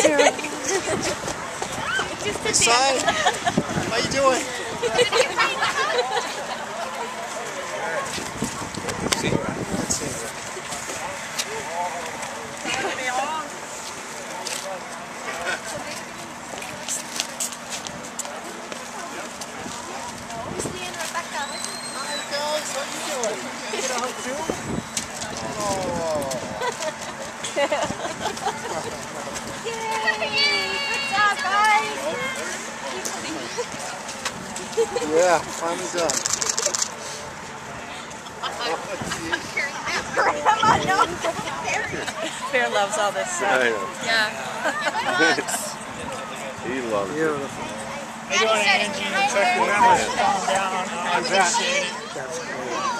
Hey, son, how you doing? See? Let's see. Hi guys, how you doing? You get a hug too? Oh. Yeah, finally done. Bear loves all this stuff. I know. Yeah. He loves it. Beautiful. Check the numbers down. I appreciate it. That's great.